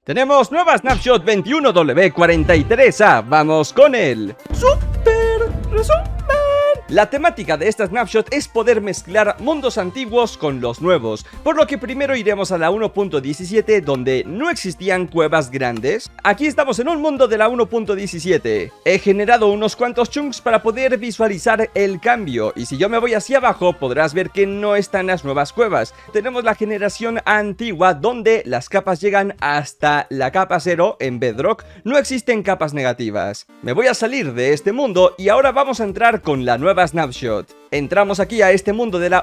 Tenemos nueva Snapshot 21W43A. Vamos con el Super Resumen. La temática de esta snapshot es poder mezclar mundos antiguos con los nuevos, por lo que primero iremos a la 1.17 donde no existían cuevas grandes. Aquí estamos en un mundo de la 1.17. He generado unos cuantos chunks para poder visualizar el cambio, y si yo me voy hacia abajo podrás ver que no están las nuevas cuevas. Tenemos la generación antigua donde las capas llegan hasta la capa 0 en Bedrock, no existen capas negativas. Me voy a salir de este mundo y ahora vamos a entrar con la nueva snapshot. Entramos aquí a este mundo de la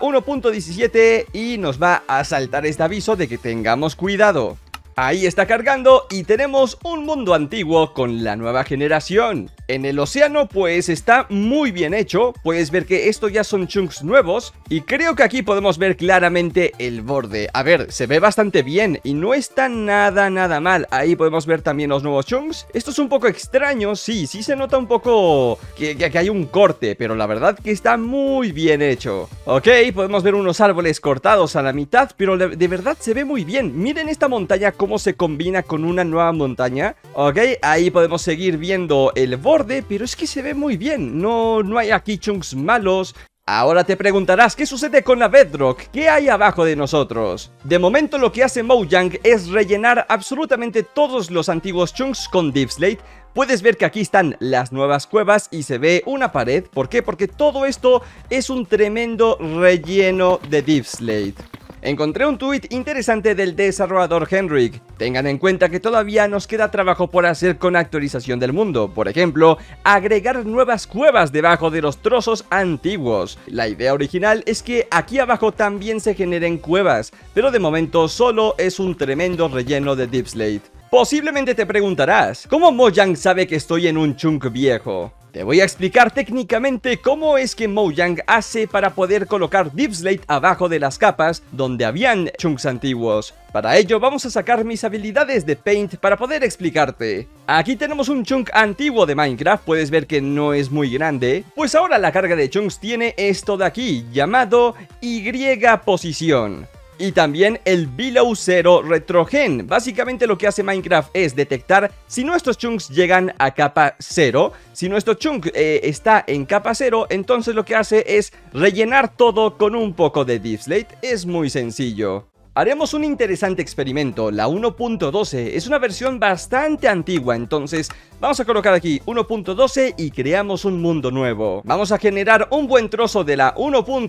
1.17 y nos va a saltar este aviso de que tengamos cuidado. Ahí está cargando y tenemos un mundo antiguo con la nueva generación. En el océano pues está muy bien hecho, puedes ver que esto ya son chunks nuevos y creo que aquí podemos ver claramente el borde. A ver, se ve bastante bien y no está nada mal. Ahí podemos ver también los nuevos chunks. Esto es un poco extraño, sí se nota un poco que hay un corte, pero la verdad que está muy bien hecho. Ok, podemos ver unos árboles cortados a la mitad, pero de verdad se ve muy bien. Miren esta montaña cómo se combina con una nueva montaña. Ok, ahí podemos seguir viendo el borde, pero es que se ve muy bien. No hay aquí chunks malos. Ahora te preguntarás qué sucede con la Bedrock, ¿qué hay abajo de nosotros? De momento lo que hace Mojang es rellenar absolutamente todos los antiguos chunks con Deepslate. Puedes ver que aquí están las nuevas cuevas y se ve una pared. ¿Por qué? Porque todo esto es un tremendo relleno de Deepslate. Encontré un tuit interesante del desarrollador Henrik. Tengan en cuenta que todavía nos queda trabajo por hacer con actualización del mundo. Por ejemplo, agregar nuevas cuevas debajo de los trozos antiguos. La idea original es que aquí abajo también se generen cuevas, pero de momento solo es un tremendo relleno de Deepslate. Posiblemente te preguntarás, ¿cómo Mojang sabe que estoy en un chunk viejo? Te voy a explicar técnicamente cómo es que Mojang hace para poder colocar Deepslate abajo de las capas donde habían chunks antiguos. Para ello vamos a sacar mis habilidades de Paint para poder explicarte. Aquí tenemos un chunk antiguo de Minecraft, puedes ver que no es muy grande. Pues ahora la carga de chunks tiene esto de aquí, llamado Y posición. Y también el Below Zero Retrogen. Básicamente lo que hace Minecraft es detectar si nuestros chunks llegan a capa 0. Si nuestro chunk está en capa 0, entonces lo que hace es rellenar todo con un poco de Deepslate. Es muy sencillo. Haremos un interesante experimento. La 1.12 es una versión bastante antigua, entonces vamos a colocar aquí 1.12 y creamos un mundo nuevo. Vamos a generar un buen trozo de la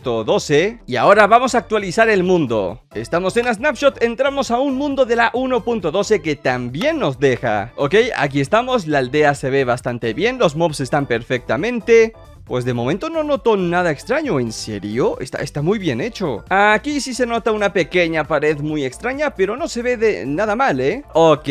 1.12 y ahora vamos a actualizar el mundo. Estamos en la snapshot, entramos a un mundo de la 1.12 que también nos deja. Ok, aquí estamos, la aldea se ve bastante bien, los mobs están perfectamente. Pues de momento no noto nada extraño, ¿en serio? Está muy bien hecho. Aquí sí se nota una pequeña pared muy extraña, pero no se ve de nada mal, ¿eh? Ok,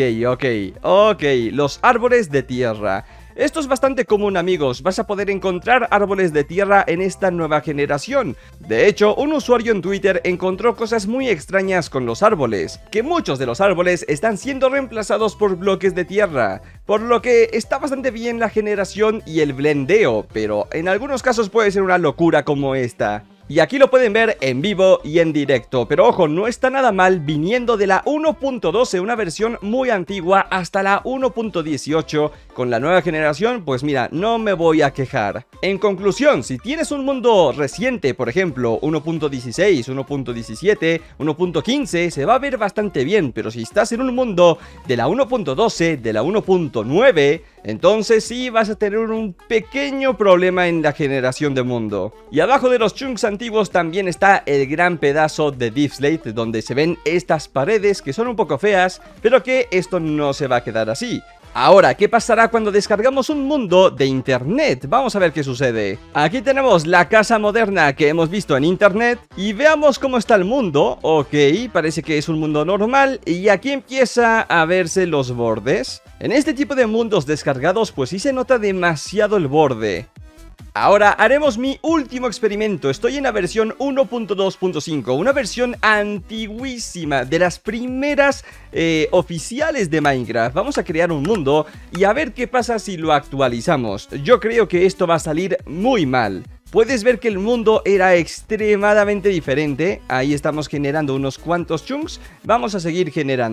los árboles de tierra. Esto es bastante común, amigos, vas a poder encontrar árboles de tierra en esta nueva generación. De hecho, un usuario en Twitter encontró cosas muy extrañas con los árboles, que muchos de los árboles están siendo reemplazados por bloques de tierra, por lo que está bastante bien la generación y el blendeo, pero en algunos casos puede ser una locura como esta. Y aquí lo pueden ver en vivo y en directo, pero ojo, no está nada mal viniendo de la 1.12, una versión muy antigua, hasta la 1.18. Con la nueva generación, pues mira, no me voy a quejar. En conclusión, si tienes un mundo reciente, por ejemplo 1.16, 1.17, 1.15, se va a ver bastante bien, pero si estás en un mundo de la 1.12, de la 1.9, entonces sí vas a tener un pequeño problema en la generación de mundo. Y abajo de los chunks antiguos también está el gran pedazo de Deepslate, donde se ven estas paredes que son un poco feas, pero que esto no se va a quedar así. Ahora, ¿qué pasará cuando descargamos un mundo de internet? Vamos a ver qué sucede. Aquí tenemos la casa moderna que hemos visto en internet y veamos cómo está el mundo. Ok, parece que es un mundo normal y aquí empieza a verse los bordes. En este tipo de mundos descargados pues sí se nota demasiado el borde. Ahora haremos mi último experimento. Estoy en la versión 1.2.5, una versión antiguísima, de las primeras oficiales de Minecraft. Vamos a crear un mundo y a ver qué pasa si lo actualizamos. Yo creo que esto va a salir muy mal. Puedes ver que el mundo era extremadamente diferente. Ahí estamos generando unos cuantos chunks. Vamos a seguir generando.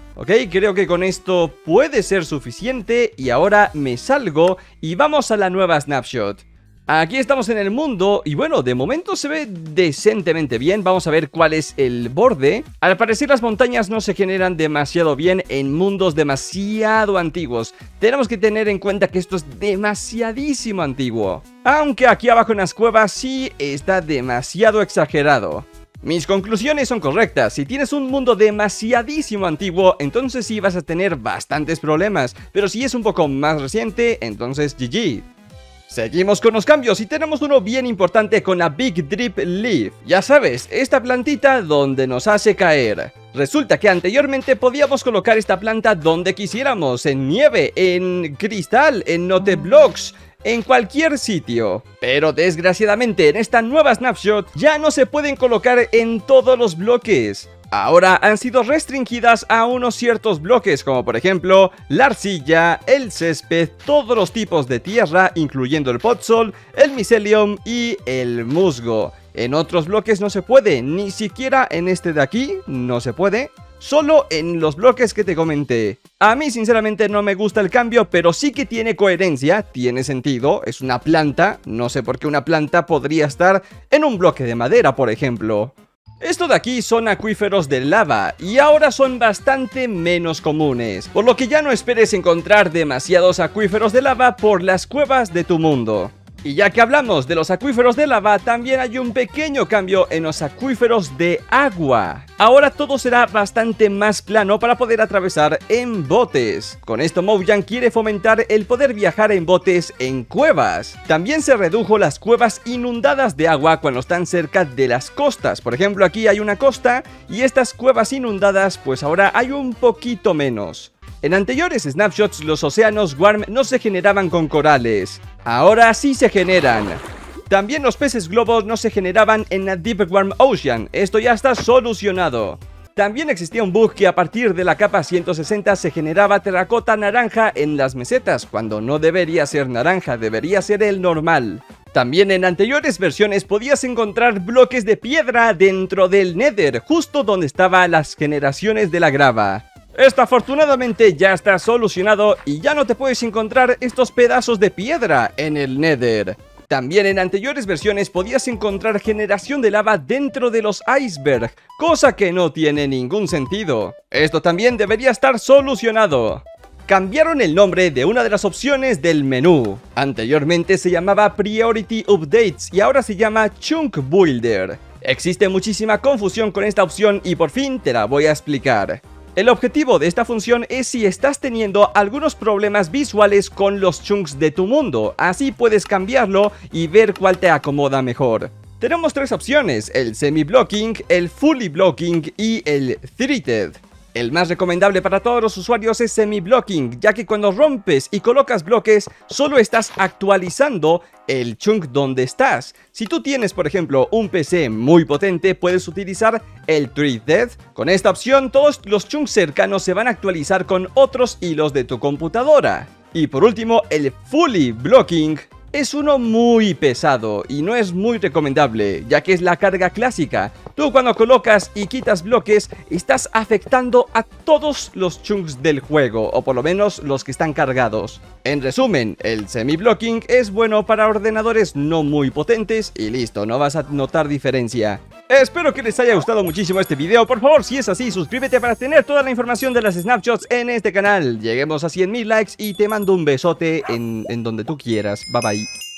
Ok, creo que con esto puede ser suficiente y ahora me salgo y vamos a la nueva snapshot. Aquí estamos en el mundo y bueno, de momento se ve decentemente bien. Vamos a ver cuál es el borde. Al parecer las montañas no se generan demasiado bien en mundos demasiado antiguos. Tenemos que tener en cuenta que esto es demasiadísimo antiguo. Aunque aquí abajo en las cuevas sí está demasiado exagerado. Mis conclusiones son correctas. Si tienes un mundo demasiadísimo antiguo, entonces sí vas a tener bastantes problemas. Pero si es un poco más reciente, entonces GG. Seguimos con los cambios y tenemos uno bien importante con la Big Drip Leaf. Ya sabes, esta plantita donde nos hace caer. Resulta que anteriormente podíamos colocar esta planta donde quisiéramos, en nieve, en cristal, en noteblocks, en cualquier sitio. Pero desgraciadamente en esta nueva snapshot ya no se pueden colocar en todos los bloques. Ahora han sido restringidas a unos ciertos bloques, como por ejemplo la arcilla, el césped, todos los tipos de tierra, incluyendo el podzol, el mycelium y el musgo. En otros bloques no se puede, ni siquiera en este de aquí no se puede. Solo en los bloques que te comenté. A mí sinceramente no me gusta el cambio, pero sí que tiene coherencia, tiene sentido, es una planta. No sé por qué una planta podría estar en un bloque de madera, por ejemplo. Esto de aquí son acuíferos de lava y ahora son bastante menos comunes, por lo que ya no esperes encontrar demasiados acuíferos de lava por las cuevas de tu mundo. Y ya que hablamos de los acuíferos de lava, también hay un pequeño cambio en los acuíferos de agua. Ahora todo será bastante más plano para poder atravesar en botes. Con esto Mojang quiere fomentar el poder viajar en botes en cuevas. También se redujo las cuevas inundadas de agua cuando están cerca de las costas. Por ejemplo, aquí hay una costa y estas cuevas inundadas pues ahora hay un poquito menos. En anteriores snapshots los océanos Warm no se generaban con corales, ahora sí se generan. También los peces globos no se generaban en la Deep Warm Ocean, esto ya está solucionado. También existía un bug que a partir de la capa 160 se generaba terracota naranja en las mesetas, cuando no debería ser naranja, debería ser el normal. También en anteriores versiones podías encontrar bloques de piedra dentro del Nether, justo donde estaban las generaciones de la grava. Esto afortunadamente ya está solucionado y ya no te puedes encontrar estos pedazos de piedra en el Nether. También en anteriores versiones podías encontrar generación de lava dentro de los icebergs, cosa que no tiene ningún sentido. Esto también debería estar solucionado. Cambiaron el nombre de una de las opciones del menú. Anteriormente se llamaba Priority Updates y ahora se llama Chunk Builder. Existe muchísima confusión con esta opción y por fin te la voy a explicar. El objetivo de esta función es si estás teniendo algunos problemas visuales con los chunks de tu mundo, así puedes cambiarlo y ver cuál te acomoda mejor. Tenemos tres opciones, el semi-blocking, el fully blocking y el threaded. El más recomendable para todos los usuarios es semi-blocking, ya que cuando rompes y colocas bloques, solo estás actualizando el chunk donde estás. Si tú tienes, por ejemplo, un PC muy potente, puedes utilizar el threaded. Con esta opción, todos los chunks cercanos se van a actualizar con otros hilos de tu computadora. Y por último, el fully blocking. Es uno muy pesado y no es muy recomendable, ya que es la carga clásica. Tú cuando colocas y quitas bloques, estás afectando a todos los chunks del juego, o por lo menos los que están cargados. En resumen, el semi-blocking es bueno para ordenadores no muy potentes y listo, no vas a notar diferencia. Espero que les haya gustado muchísimo este video. Por favor, si es así, suscríbete para tener toda la información de las snapshots en este canal. Lleguemos a 100.000 likes y te mando un besote en donde tú quieras. Bye bye.